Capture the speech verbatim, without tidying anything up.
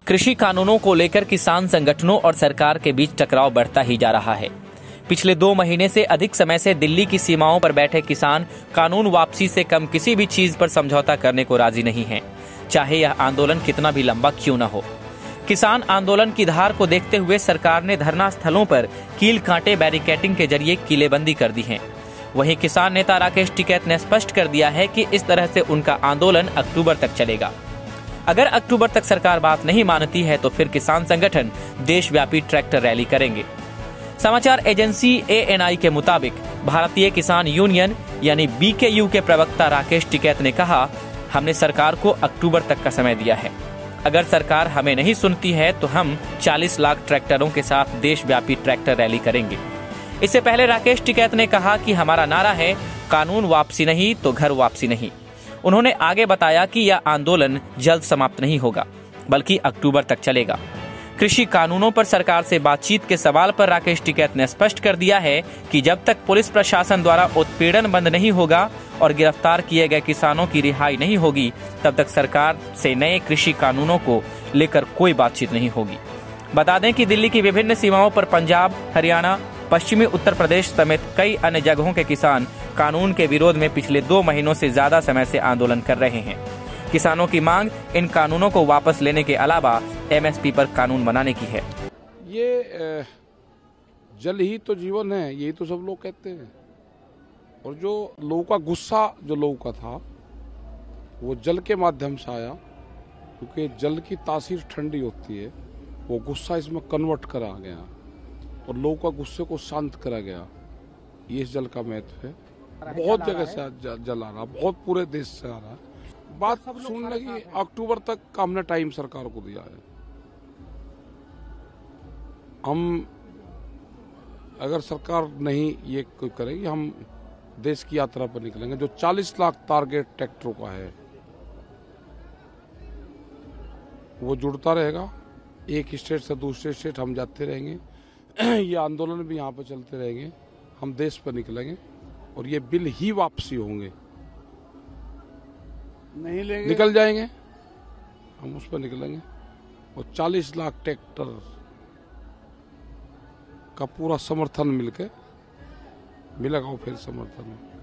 कृषि कानूनों को लेकर किसान संगठनों और सरकार के बीच टकराव बढ़ता ही जा रहा है। पिछले दो महीने से अधिक समय से दिल्ली की सीमाओं पर बैठे किसान कानून वापसी से कम किसी भी चीज पर समझौता करने को राजी नहीं हैं, चाहे यह आंदोलन कितना भी लंबा क्यों न हो। किसान आंदोलन की धार को देखते हुए सरकार ने धरना स्थलों पर कील कांटे बैरिकेडिंग के जरिए किलेबंदी कर दी है। वहीं किसान नेता राकेश टिकैत ने स्पष्ट कर दिया है कि इस तरह से उनका आंदोलन अक्टूबर तक चलेगा। अगर अक्टूबर तक सरकार बात नहीं मानती है तो फिर किसान संगठन देशव्यापी ट्रैक्टर रैली करेंगे। समाचार एजेंसी ए एन आई के मुताबिक भारतीय किसान यूनियन यानी बी के यू के प्रवक्ता राकेश टिकैत ने कहा, हमने सरकार को अक्टूबर तक का समय दिया है। अगर सरकार हमें नहीं सुनती है तो हम चालीस लाख ट्रैक्टरों के साथ देशव्यापी ट्रैक्टर रैली करेंगे। इससे पहले राकेश टिकैत ने कहा कि हमारा नारा है, कानून वापसी नहीं तो घर वापसी नहीं। उन्होंने आगे बताया कि यह आंदोलन जल्द समाप्त नहीं होगा बल्कि अक्टूबर तक चलेगा। कृषि कानूनों पर सरकार से बातचीत के सवाल पर राकेश टिकैत ने स्पष्ट कर दिया है कि जब तक पुलिस प्रशासन द्वारा उत्पीड़न बंद नहीं होगा और गिरफ्तार किए गए किसानों की रिहाई नहीं होगी, तब तक सरकार से नए कृषि कानूनों को लेकर कोई बातचीत नहीं होगी। बता दें कि दिल्ली की विभिन्न सीमाओं पर पंजाब, हरियाणा, पश्चिमी उत्तर प्रदेश समेत कई अन्य जगहों के किसान कानून के विरोध में पिछले दो महीनों से ज्यादा समय से आंदोलन कर रहे हैं। किसानों की मांग इन कानूनों को वापस लेने के अलावा एम एस पी पर कानून बनाने की है। ये जल ही तो जीवन है, यही तो सब लोग कहते हैं। और जो लोगों का गुस्सा जो लोगों का था वो जल के माध्यम से आया, क्योंकि जल की तासीर ठंडी होती है। वो गुस्सा इसमें कन्वर्ट करा गया और लोगों का गुस्से को शांत करा गया। ये इस जल का महत्व है। बहुत जगह से जल आ रहा, बहुत पूरे देश से आ रहा है। बात सुनने की अक्टूबर तक का हमने टाइम सरकार को दिया है। हम अगर सरकार नहीं ये कोई करेगी, हम देश की यात्रा पर निकलेंगे। जो चालीस लाख टारगेट ट्रैक्टरों का है वो जुड़ता रहेगा। एक स्टेट से दूसरे स्टेट हम जाते रहेंगे। ये आंदोलन भी यहाँ पर चलते रहेंगे। हम देश पर निकलेंगे और ये बिल ही वापसी होंगे, नहीं लेंगे निकल जाएंगे। हम उस पर निकलेंगे और चालीस लाख ट्रैक्टर का पूरा समर्थन मिलके मिलेगा। फिर समर्थन